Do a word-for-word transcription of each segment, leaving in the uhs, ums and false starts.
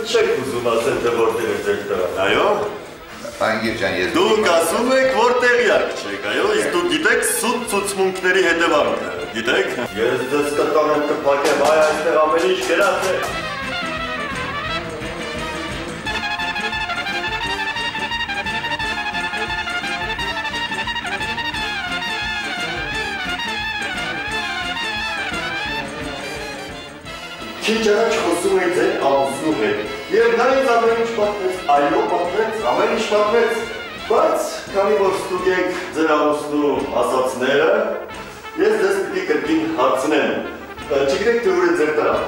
չեք ուզում ասել, թե որտեղ է ձեր տղան, այո։ Անգիր ջան, ես Դուք ասում եք, որ տեղյակ չեք, այո, իսկ դուք գիտեք սուտ ցուցմունքների հետևանքը, գիտեք։ Ես ձեզ կտանեմ կփակեմ, այ այստեղ ամեն ինչ գրած է։ Քիչ առաջ խոսում էի ձեր ամուսնու հետ, և նա ինձ ամեն ինչ պատմեց, այո պատմեց, ամեն ինչ պատմեց, բայց քանի որ ստուգ ենք ձեր ամուսնու ասածները, ես ձեզ պիտի կրկին հարցնեմ, չգիտեք թե ուր է ձեր տղան։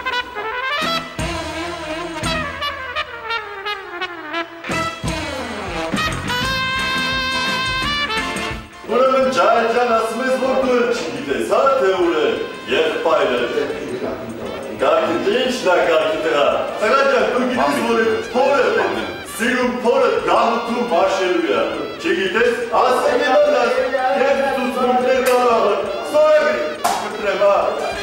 Ուրեմն ջան ջան ասում ես, որ դու էլ չգիտես, հա թե ուր է եղբայրը։ Կարգիտ ինչ նա կարգի տղա, տղա ջան դու գիտես որ փորը, սիրում փորը դահուտում բաշելու է, չգիտես, ասեմ եմ ալաս, ես ծուցմունքներ կալաղը, սորագրի, կտրեմ հա։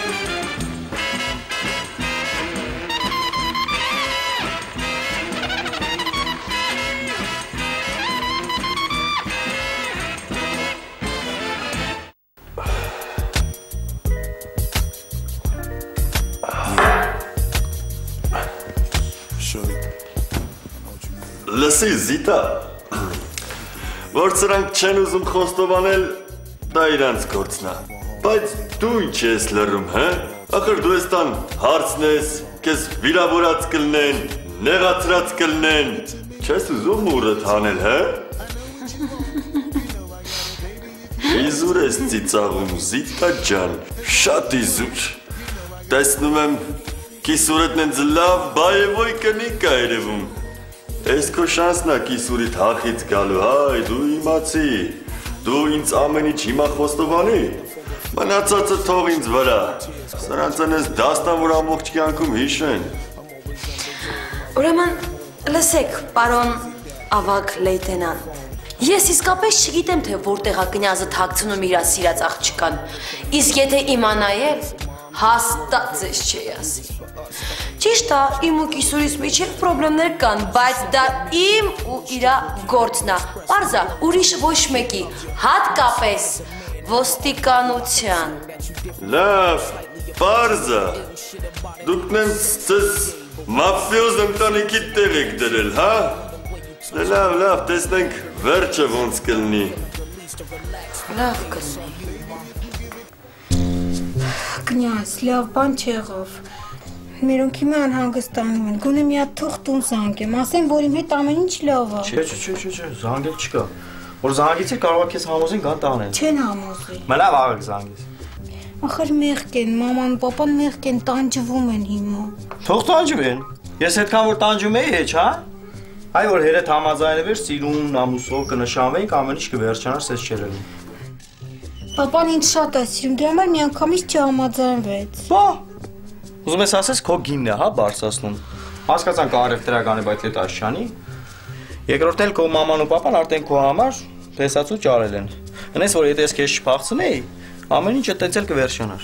Լսի զիտա, որ սրանք չեն ուզում խոստովանել, դա իրանց գործն է, բայց դու ինչ ես լռում, հը? Ախր դու ես տան հարցնես, կեզ վիրավորած կլնեն, նեղացրած կլնեն, չես ուզում մուրըդ հանել, հը? Իզուր ես ծիծաղում, զիտա ջան, շատ իզուր, տեսնում եմ կիսուրըտն են զլավ բայևոյ կնիկ կա երևում, Ես քո շանսն է կիսուրիդ հախից գալու, հայ, դու իմացի, դու ինձ ամեն ինչ հիմա խոստովանի, մնացածը թող ինձ վրա, սրանց են ես դաստան, որ ամբողջ կյանքում հիշեն։ Ուրեմն, լսեք, պարոն ավագ լեյտենանտ, ես իսկապես չգիտեմ, թե որտեղ է կնյազը թաքցնում իր սիրած աղջկան, իսկ եթե իմանայել, հաստատ ձեզ չի ասի։ Ճիշտ է, իմ ու կիսուրիս միջև պրոբլեմներ կան, բայց դա իմ ու իրա գործն է, պարզ է, ուրիշ ոչ մեկի, հատկապես ոստիկանության։ Լավ, պարզ է, դուք նենց ձեզ մաֆիոզ ընտանիքի տեղ եք դրել, հա? Լավ, լավ, տեսնենք վերջը ոնց կլնի։ Լավ կլնի։ Կնյազ, լավ բան չեղավ։ Մերոնք հիմա անհանգստանում են, գոնե մի հատ թող տուն զանգեմ, ասեմ, որ իմ հետ ամեն ինչ լավ է։ Չէ, չէ, չէ, չէ, զանգել չկա։ Որ զանգեցի կարող է քեզ համոզեն գան տանեն։ Չեն համոզի։ Մնա վաղը զանգես։ Ախր մեղք են, մաման, պապան մեղք են, տանջվում են հիմա։ Թող տանջվեն։ Ես այդքան որ տանջում էի, հեչ, հա։ Այ որ հերեդ համաձայնվեր, սիրուն, ամուսով կնշանվեինք, ամեն ինչ կվերջանար, սես չէր ելնում։ Պապան ինձ շատ է սիրում, դրա համար միանգամից չհամաձայնվեց։ Բա։ Ուզում ես ասես քո գինն է, հա, բարձրացնում։ Հասկացանք արև տրական է, բայց հետ աշխանի։ Երկրորդ էլ քո մաման ու պապան արդեն քո համար տեսածու ճարել են։ Հնես որ եթե ես քեզ չփախցնեի, ամեն ինչը տենց էլ կվերջանար։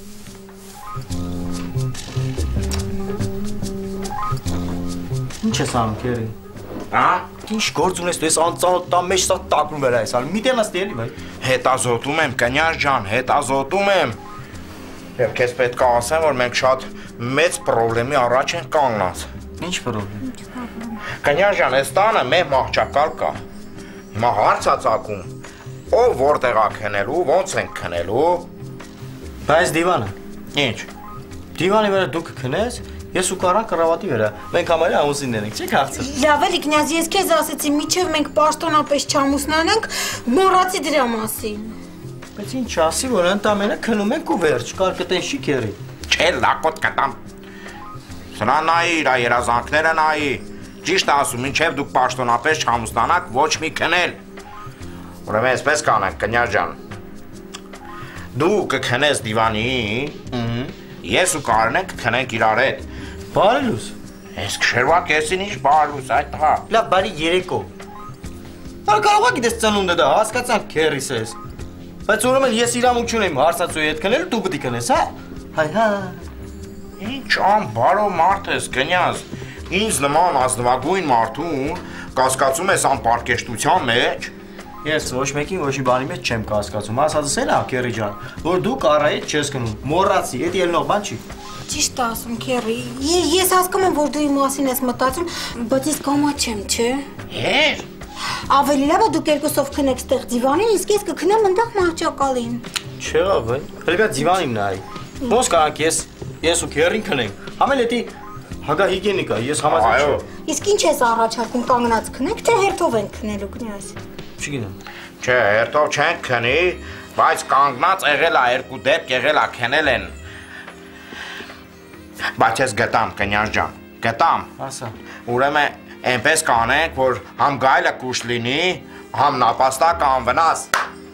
Ինչ ես անում, Քերի։ Հա? Ինչ գործ ունես, դու ես անծանոթ տան մեջ սա տակնում վրա ես անում։ Մի տեղ ասի էլի, բայ։ Հետազոտում եմ, կնյար ջան, հետազոտում եմ։ Եվ քեզ պետք է ասեմ, որ մենք շատ մեծ պրոբլեմի առաջ ենք կանգնած։ Ինչ պրոբլեմ։ Կնյար ջան, այս տանը մեր մահճակալ կա։ Հիմա հարց է ծագում, ով որտեղ է քնելու, ոնց ենք քնելու։ Բայց դիվանը։ Ինչ։ Դիվանի վրա դու կքնես, ես ու կարան կռավատի վրա։ Մենք համարյա ամուսիններ ենք, չեք հաղթել։ Լավ էլի կնյազ, ես քեզ ասեցի, միջև մենք պաշտոնապես չամուսնանանք, մոռացի դրա մասին։ Բայց ինչ ասի, որ ընդամենը քնում ենք ու վերջ, կար կտեն շի Քերի։ Չէ, լակոտ կտամ։ Սրա նայի, իր երազանքները նայի։ Ճիշտ ասում, մինչև դուք պաշտոնապես չամուսնանաք, ոչ մի քնել։ Ուրեմն այսպես կանենք, կնյար ջան։ Դու կքնես դիվանին, ես ու Կարենը կքնենք իրար հետ։ Բարելուս։ Ես քշերվա կեսին ինչ բարելուս, այդ հա։ Լավ, բարի երեկո։ Դա կարող է գիտես ծնունդը դա, հասկացանք Քերիս ես։ Բայց ուրեմն ես իրավունք չունեմ հարցածուի հետ քնել, դու պիտի քնես, հա։ Հայ հա։ Ինչ անբարո մարդ ես, կնյազ։ ինձ նման ազնվագույն մարդուն կասկածում ես անպարկեշտության մեջ։ Ես ոչ մեկին ոչ մի բանի մեջ չեմ կասկածում։ Ասածս էլ է, Քերի ջան, որ դու կարայից չես գնում։ Մոռացի, դա ելնող բան չի։ Ճիշտ ասում, Քերի։ Ես հասկանում եմ, որ դու իմ մասին ես մտածում, բայց ես կամա չեմ, չէ։ Հեր։ Ավելի լավ է դուք երկուսով քնեք ստեղ դիվանին, իսկ ես կքնեմ ընդեղ մահճակալին։ Չեղավ է։ Հələ դիվանին նայ։ Ոնց կարանք ես ես ու Քերին քնենք։ Համել էդի հագա հիգիենիկա, ես համաձայն չեմ։ Իսկ ինչ ես առաջարկում կանգնած քնեք, թե հերթով ենք քնելու կնյազ։ Չգիտեմ։ Չէ, հերթով չենք քնի, բայց կանգնած եղել է երկու դեպք եղել է քնել են։ Բայց ես գտամ, կնյազ ջան, գտամ։ Ասա։ Ուրեմն այնպես կանենք, որ համ գայլը կուշ լինի, համ նապաստակ անվնաս։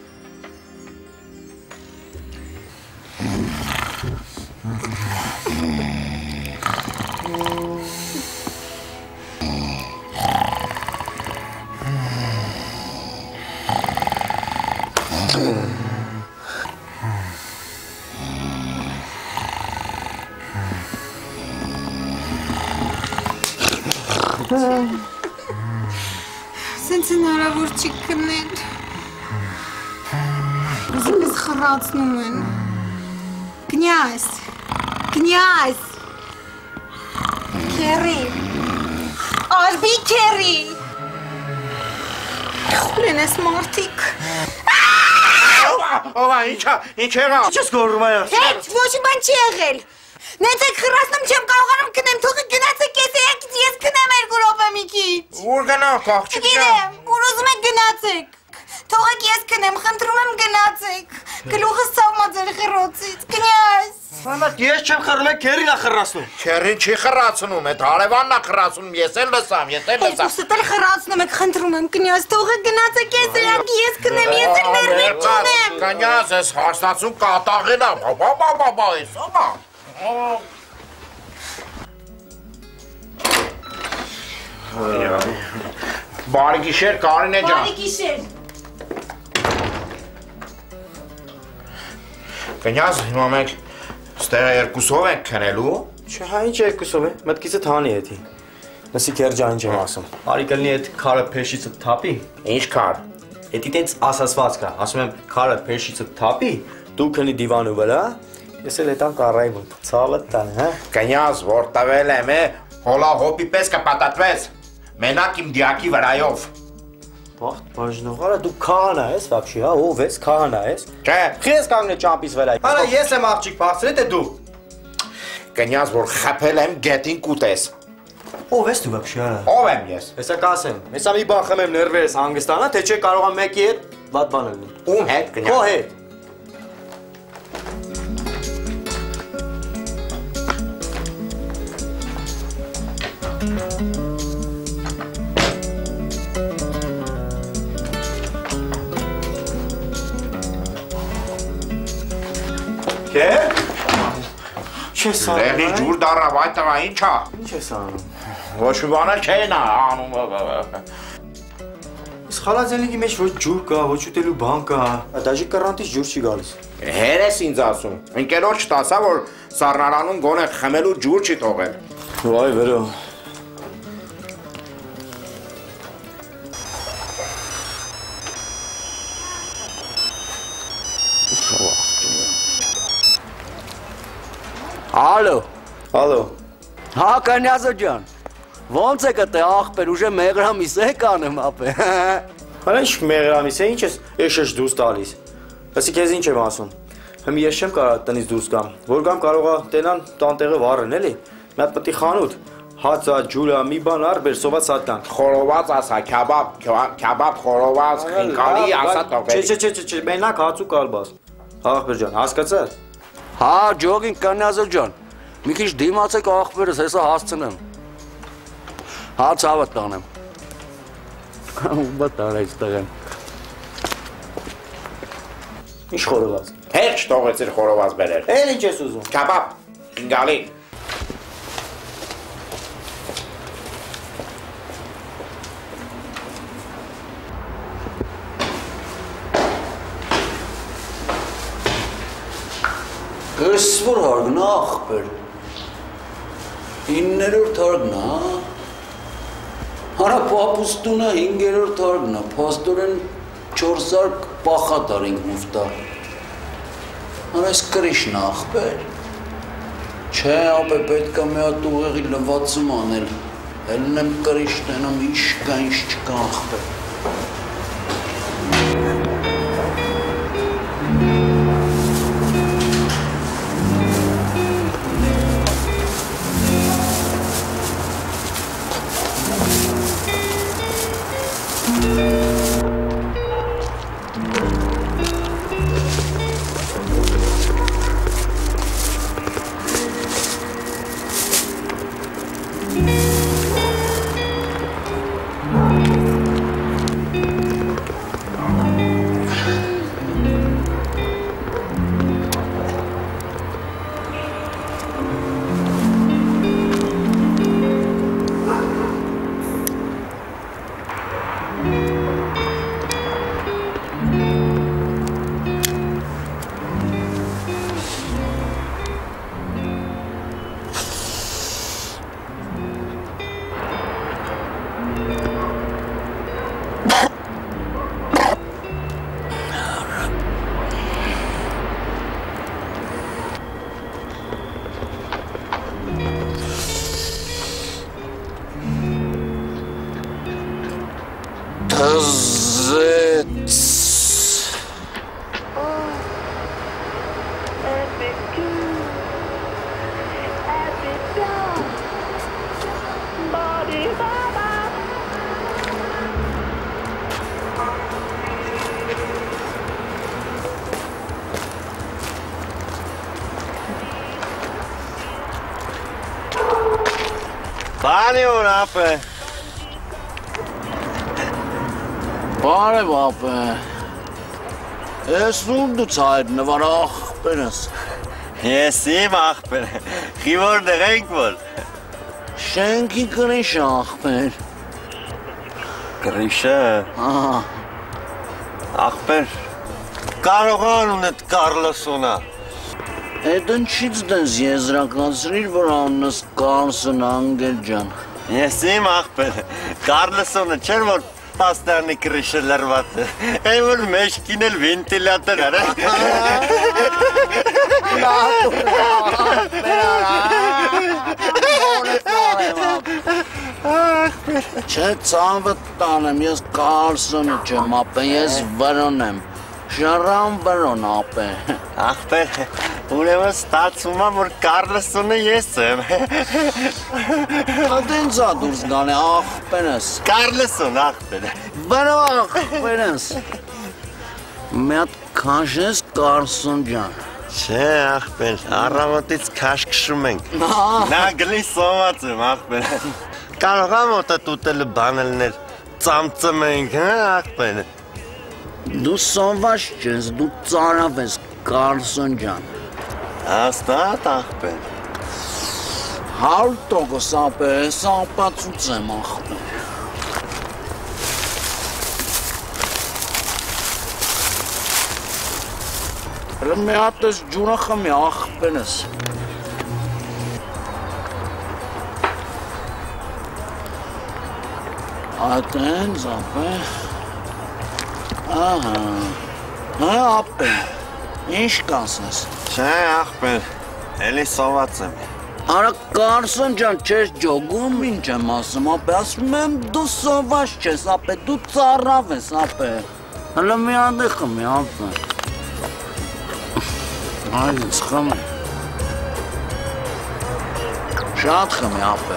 Սենց հնարավոր չի քնել։ Ուզում ես խռացնում են։ Կնյազ, կնյազ, Քերի, Ալբի Քերի, խուլ են ես մարդիկ։ Ովա, ինչա, ինչ եղավ։ Ինչ ես գոռում այո։ Հետ, ոչ բան չի եղել։ Նենց եք խռացնում չեմ կարողանում քնեմ, թողը գնացեք ես եք ես քնեմ երկու րոպե մի քիչ։ Ուր գնանք, աղջիկ ջան։ Գիտեմ, ուր ուզում եք գնացեք։ Թողեք ես քնեմ, խնդրում եմ գնացեք։ Գլուխս ցավմա ձեր խռոցից, կնյազ։ Բայց ես չեմ խռնում, Քերին է խռացնում։ Քերին չի խռացնում, այդ հարևանն է խռացնում, ես էլ լսամ, ես էլ լսամ։ Երկուսդ էլ խռացնում եք, խնդրում եմ, կնյազ, թողեք գնացեք ես եք ես քնեմ, ես էլ ներվիճ ունեմ։ Կնյազ, ես հաստացում կատաղին եմ, բա բա բա բա, ես ո՞մա։ Բարի գիշեր, Կարինե ջան։ Բարի գիշեր։ Կնյազ, հիմա մենք ստեղ երկուսով ենք քնելու։ Չէ, հա ինչ երկուսով է, մտքիցդ հանի էդի։ Լսի Քեր ջան, ինչ եմ ասում։ Արի կլինի այդ քարը փեշիցդ թափի։ Ինչ քար։ Էդի տենց ասացված կա, ասում եմ քարը փեշիցդ թափի, դու քնի դիվանու վրա, ես էլ էտան կառայում եմ, ցավը տան, հա։ Կնյազ, որ տվել եմ, հոլա հոպի պես կպատատվես, մենակ իմ դիակի վրայով։ Բախտ բաժնողարա, դու քահանա ես, վաբշի, հա, ով ես, քահանա ես։ Չէ։ Խես կանգնե ճամպից վրա։ Արա ես եմ աղջիկ բարձրել, թե դու։ Կնյազ, որ խփել եմ գետին կուտես։ Ով ես դու վաբշի, արա։ Ով եմ ես։ Հեսա կասեմ, հեսա մի բան խմեմ ներվերս հանգստանա, թե չէ կարողամ մեկի հետ վատ բան լինի։ Ում հետ, կնյազ։ Քո հետ։ Քեր։ Չես անում։ Լեղի ջուր դառավ այդ տղա ինչա։ Ինչ ես անում։ Ոչ մի բան չեն անում։ Իսկ խալազենիքի մեջ ոչ ջուր կա, ոչ ուտելու բան կա։ Դաժի կռանտից ջուր չի գալիս։ Հեր ես ինձ ասում։ Ընկերոջ տասա որ սառնարանում գոնե խմելու ջուր չի թողել։ Վայ վերո։ Ալո։ Ալո։ Հա Կնյազը ջան։ Ոնց է կտե աղբեր ուժե մեղրամիս եք անեմ ապե։ Հələ ինչ մեղրամիս է, ինչ ես էշեշ դուրս տալիս։ Լսի քեզ ինչ եմ ասում։ Հմ ես չեմ կարող տնից դուրս գամ, որ գամ կարողա տենան տանտեղը վառեն էլի։ Մի հատ պետք է խանութ, հացա, ջուրա, մի բան արբեր, սոված սատան։ Խորոված ասա, քյաբաբ, քյաբաբ խորոված, խինկալի ասա թողել։ Չէ, չէ, չէ, չէ, մենակ հաց ու կալբաս։ Աղբեր ջան, հասկացա՞ր։ Հա ջոգին Կնյազը ջան։ Մի քիչ դիմացեք աղբերս, հեսա հասցնեմ։ Հա ցավը տանեմ։ Բա տարեց տղեն։ Ինչ խորոված։ Հետ չթողեցիր խորոված բերել։ Էլ ինչ ես ուզում։ Քյաբաբ, խինկալի։ Կսվոր հարգնա աղբեր։ իններորդ հարգն է, Արա պապուստունը հինգերորդ հարգն է, պաստորեն չորսարկ պախատար ինք մուվտար։ Արա ես կրիշն է աղբեր։ Չէ, ապե պետք է մի հատ ուղեղի լվացում անել, հելն եմ կրիշ տենամ ինչ կա, ինչ չկա աղբեր։ Բանի որ ապե։ Բարև ապե։ Ես ում դու ծայր նվար աղբերս։ Ես իմ աղբեր, խիվոր դեղենք որ։ Շենքի կրիշ աղբեր։ Կրիշը։ Աղբեր, կարողան ունետ Կարլոսոնա։ Էդ ընչից դենս եզրակացրիր, որ աննս Կարլսոն անգել ջան։ Ես իմ աղբեր, Կարլոսոնը չեր որ պաստարնի կրիշը լրված է, այն որ մեջքին էլ վինտիլատոր էր։ Չէ ծանվտ տանեմ, ես Կարլսոնը չեմ ապե, ես վրոն եմ, շարան վրոն ապե։ Աղբեր, ուրեմն ստացվում է, որ Կարլսոնը ես եմ։ Ատենց ա դուրս գան է աղբերս։ Կարլսոն աղբեր։ Վրո աղբերս։ Մի հատ քաշես Կարլսոն ջան։ Չէ աղբեր, առավոտից քաշքշում ենք։ Նա գլի սոված եմ աղբեր։ Կարող եմ օտատ ուտելը բանելներ, ծամծմ ենք, հա աղբեր։ Դու սոված չես, դու ծարավ ես Կարլսոն ջան։ Հաստատ աղբեր։ Հարյուր տոկոս ապե, ես ապացուց եմ աղբեր։ Հələ մի հատ ես ջուրը խմի աղբերս։ Ատենց ապե։ Ահա, հա ապե, ինչ կասես։ Չէ աղբեր, էլի սոված եմ։ Արա Կարլսոն ջան, չես ջոգում, ինչ եմ ասում, ապե, ասում եմ դու սոված չես, ապե, դու ծարավ ես, ապե։ Հələ մի հատ է խմի, ապե։ Այդից խմի։ Շատ խմի, ապե։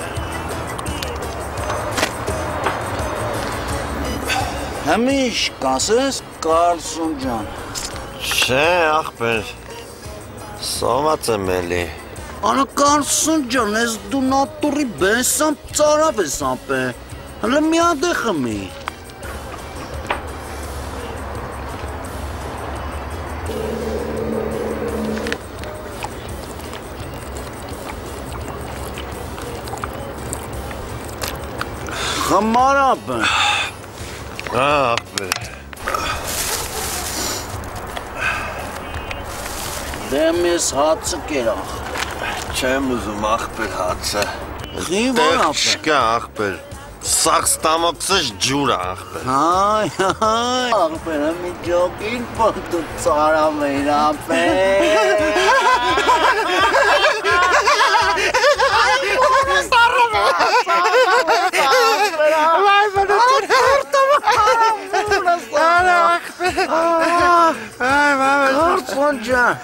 Հəmi ինչ կասես, Կարլսոն ջան։ Չէ աղբեր, սոված եմ էլի։ Արա Կարլսոն ջան, ես դու նատուրի բեսամ ծարավ ես ապե, հələ մի հատ է խմի։ Խմար ապե։ Աղբեր։ Դեմ ես հացը կերախ։ Չեմ ուզում աղբեր հացը։ Խիվոր ապե։ Չկա ախպեր։ Սաքս տամոքսս ջուր ախպեր։ Այ, այ, ախպերը մի ջոկին պոտու ծարամ էր ապե։ Կարծոն ջան։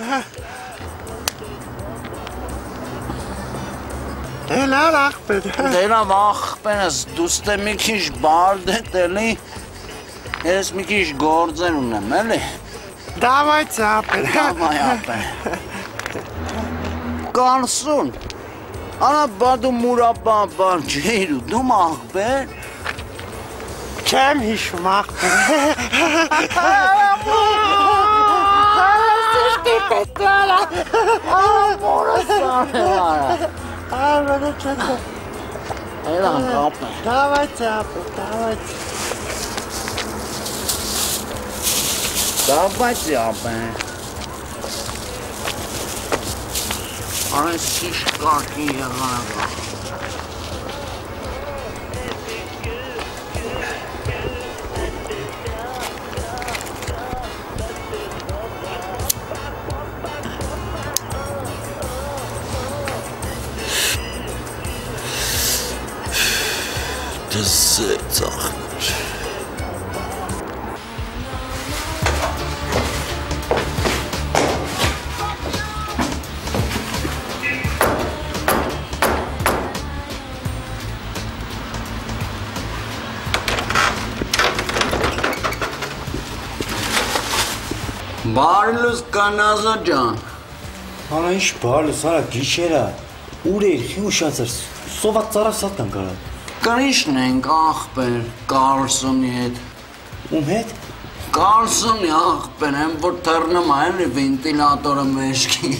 Էլար ախպեր։ Դերավ ախպերս դուստե մի քիչ բարդ է տելի, ես մի քիչ գործեր ունեմ, էլի։ Դավայց ապեր։ Դավայ ապեր։ Կարսուն, արա բադու մուրապա բան ջեյր ու դում ախպեր։ Չեմ հիշում ախպեր։ Սիշտի պետլալա։ Մորս սարհեվարա։ Այ վենը չեն։ Էլան ապեր։ Դավայց ապեր, դավայց։ Դավայց ապեր։ Այս քիչ կարգի եղանակա։ Դզեց ախպեր։ Բարլուս կանազա ջան։ Արա ինչ բարլուս, արա գիշերա։ Ուր էր, խի ուշացր։ Սոված ծարավ սատկան կարա։ Կրիշն ենք ախպեր, Կարլսոնի հետ։ Ում հետ։ Կարլսոնի ախպեր, եմ որ թռնում այն վենտիլատորը մեջքի։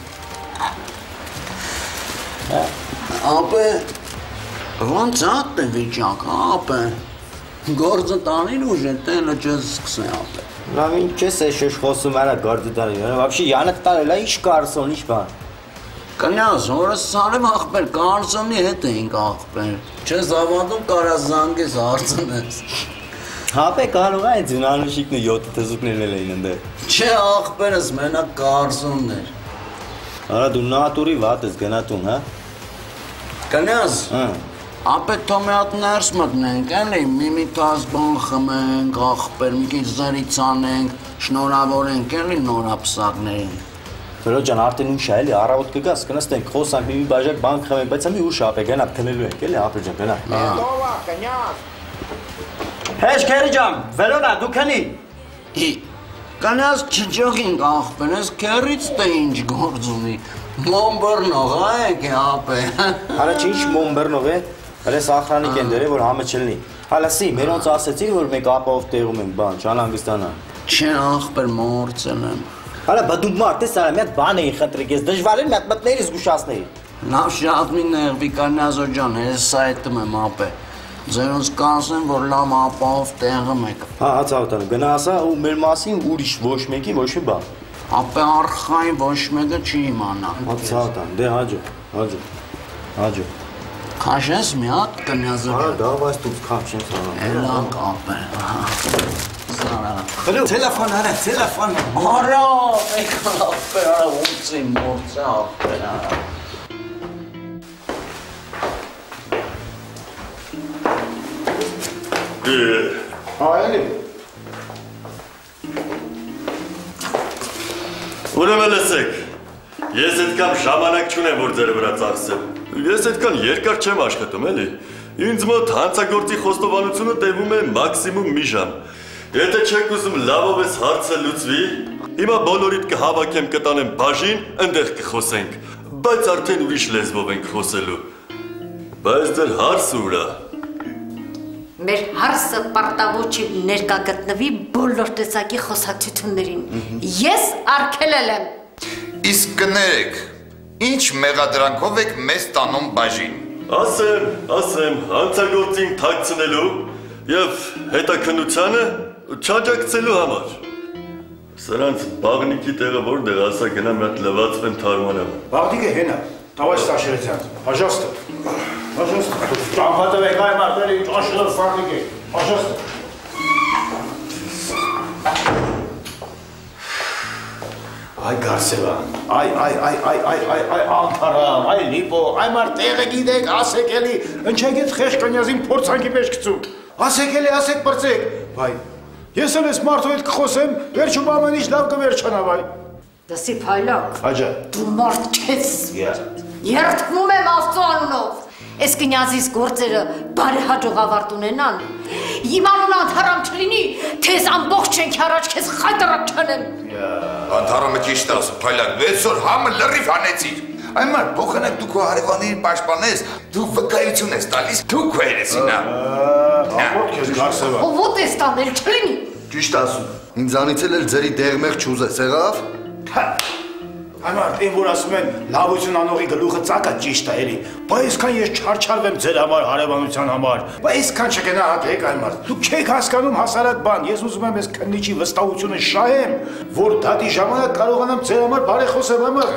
Ապե, ոնց ատ է վիճակ, ապե։ Գործը տանին ուժ է, տելը չես սկսե ապե։ Լավ ինչ ես էշոշ խոսում արա գարդի տարի, վաբշի յանդ տարել է, ինչ Կարլսոն, ինչ բան։ Կնյազ, հորս սարև ախպեր, Կարլսոնի հետ էինք ախպեր, չես ավանդում կարա զանգես հարցնես։ Հապե կարող է այդ զունանուշիկն ու յոտը թզուկներն էին ընդեր։ Չէ ախպերս մենակ Կարլսոնն էր։ Արա դու նատուրի վատ ես գնատուն, հա։ Կնյազ, Հա։ ապե թոմեատ ներս մտնենք, էլի, միմիթաս բան խմենք, ախպեր, մի քիչ զրից անենք, շնորհավորենք էլի նորապսակներին։ Վրո ջան, արդեն ուշ է, էլի, առավոտ կգաս, կնստենք, խոսանք, մի բաժակ բան խմենք, բայց մի ուշ ապե, գնա թնելու ենք, էլի, ապե ջան, գնա։ Ովա, կնյազ։ Հեչ քերի ջան, Վերոնա, դու քնի։ Կնյազ չջողինք ախպեր, ես քերից թե ինչ գործ ունի, մոմբրնող եք է ապե։ Արա չի ինչ մոմբերնող է, հրես ախրանիկ են դերը, որ համը չլնի։ Հալասի, մերոնց ասեցի, որ մեկ ապահով տեղում ենք բան, չանհանգստանան։ Չէ ախպեր մորցել եմ։ Արա բա դու մարդ ես, արա մի հատ բան էի խնդրիկ, ես դժվարին մի հատ մտների զգուշացնեի։ Լավ շատ մի նեղվի Կանյազո ջան, ես սայտում եմ ապե։ Ձերոնց կանսեն, որ լավ ապահով տեղում եք։ Հա, հացավտանը, գնա ասա ու մեր մասին ուրիշ ոչ մեկի ոչ մի բան։ Ապե արխային ոչ մեկը չի իմանա։ Հացավտան, դե հաջո, հաջո, հաջո։ Քաշես մի հատ Կանյազո Արա ջան։ դա բայց դու քաշեն սանա։ Էլանք ապե։ Սարա։ Հլո, տելեֆոն արա, տելեֆոն։ Արա, եկալ ապե, արա ոնցի մորցե ապե, արա։ Այելի։ Ուրեմն լսեք, ես այդքան ժամանակ չունեմ, որ ձեր վրա ծախսեմ։ Ես այդքան երկար չեմ աշխատում, էլի։ Ինձ մոտ հանցագործի խոստովանությունը տևում է մաքսիմում մի ժամ։ Եթե չեք ուզում լավով ես հարցը լուծվի, հիմա բոլորիդ կհավաքեմ կտանեմ բաժին, ընդեղ կխոսենք, բայց արդեն ուրիշ լեզվով ենք խոսելու։ Բայց դեր հարցը ուր է։ Մեր հարսը պարտավորչի ներկա գտնվի բոլոր տեսակի խոսակցություններին։ Ես արգելել եմ։ Իսկ կներեք, ինչ մեղադրանքով եք մեզ տանում բաժին։ Ասեմ, ասեմ, հանցագործին թաքցնելու և հետաքննությանը չաջակցելու համար։ Սրանց բաղնիքի տեղը որտեղ ասա գնա մի հատ լվացվեն թարմանամ։ Բաղդիկը հենա։ Товарищ старший лейтенант, пожалуйста. Пожалуйста. Ճամփատվեք այ մարդերը ինչ աշելով ֆաբրիկ է։ Пожалуйста. Այ Գարսևան, այ այ այ այ այ այ այ Անտարամ, այ Լիպո, այ մարդերը գիտեք, ասեք էլի, ընչեգեց խեղճ կնյազին փորձանքի մեջ գցում։ Ասեք էլի, ասեք բրծեք։ Վայ։ Ես էլ ես մարդու հետ կխոսեմ, վերջում ամեն ինչ լավ կվերջանա, վայ։ Դասի փայլակ։ Հաջա։ Դու մարդ չես։ Երդվում եմ Աստծո անունով։ Այս կնյազիս գործերը բարեհաջող ավարտ ունենան։ Իմ անունը Անտարամ չլինի, թեզ ամբողջ շենքի առաջ քեզ խայտարակ չանեմ։ Անտարամը ճիշտ է ասում, փայլակ, վեց օր համը լրիվ հանեցիր։ Այն մարդ, փոխանակ դու քո հարևաններին պաշտպանես, դու վկայություն ես տալիս, դու քո երեսին ա։ Ահոտ քեզ Գարսևան։ Ո՞տ ես տանել չլինի։ Ճիշտ ասում, ինձանից էլ ձերի դեղմեղ չուզես, եղավ։ Այն մարդ, այն որ ասում են լավություն անողի գլուխը ծակա ճիշտ է էլի, բա այսքան ես չարչարվեմ ձեր համար հարևանության համար, բա այսքան չգնահատեք այն մարդ, դուք չեք հասկանում հասարակ բան, ես ուզում եմ այս քննիչի վստահությունը շահեմ, որ դատի ժամանակ կարողանամ ձեր համար բարեխոսեմ համը։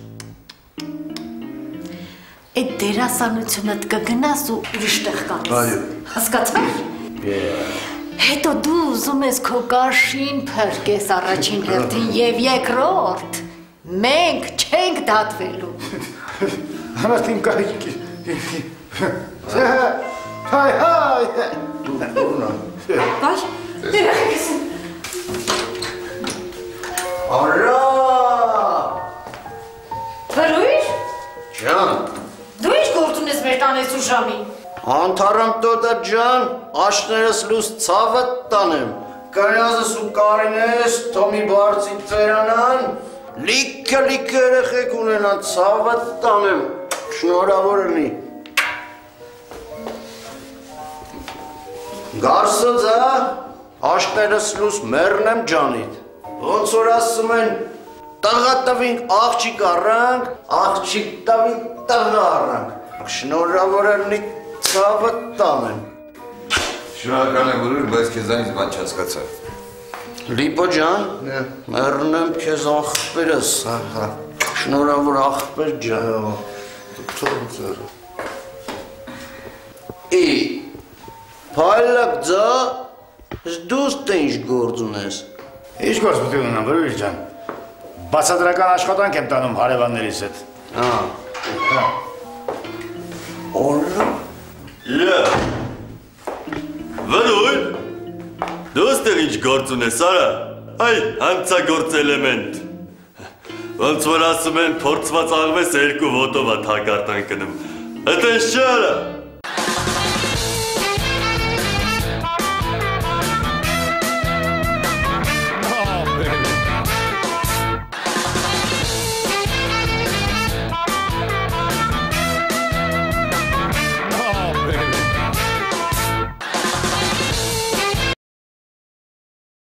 Այդ դերասանությունդ կգնաս ու ուրիշ տեղ կանես։ Հասկացա՞ր։ Հետո դու ուզում ես քո կաշին փրկես առաջին հերթին եւ երկրորդ։ Մենք չենք դատվելու։ Համարտ իմ կայք։ Հայ, հայ։ Բայ, դերակես։ Արա։ Բրույր։ Ջան։ Դու ինչ գործ ունես մեր տանես ու ժամին։ Անտարամ տոտա ջան, աշներս լուս ցավը տանեմ։ Կնյազս ու կարինես, Թոմի բարձի ծերանան, լիքը լիքը երեխեք ունենան ցավը տանեմ, շնորհավոր լինի։ Գարսը, աշներս լուս մեռնեմ ջանիդ, ոնց որ ասում են, տղա տվինք աղջիկ առանք, աղջիկ տվինք տղա առանք, շնորհավոր լինի ցավը տանեմ։ Շնորհակալ եմ բրույր, բայց քեզանից բան չհասկացա։ Լիպո ջան, մեռնեմ քեզ աղբերս, շնորհավոր աղբեր ջան։ Ի, փայլակ ձա, դուս թե ինչ գործ ունես։ Ինչ գործ պետք ունենամ, բրույր ջան։ Բացատրական աշխատանք եմ տանում հարևաններիս հետ։ Հա։ Օլա։ Եվ, վրույր, դուս տեղ ինչ գործ ունես, արա, այ հանցագործ էլեմենտ, ոնց որ ասում են, փորձված աղվես երկու ոտովա թակարդան կնում, էտ էնս չէ արա,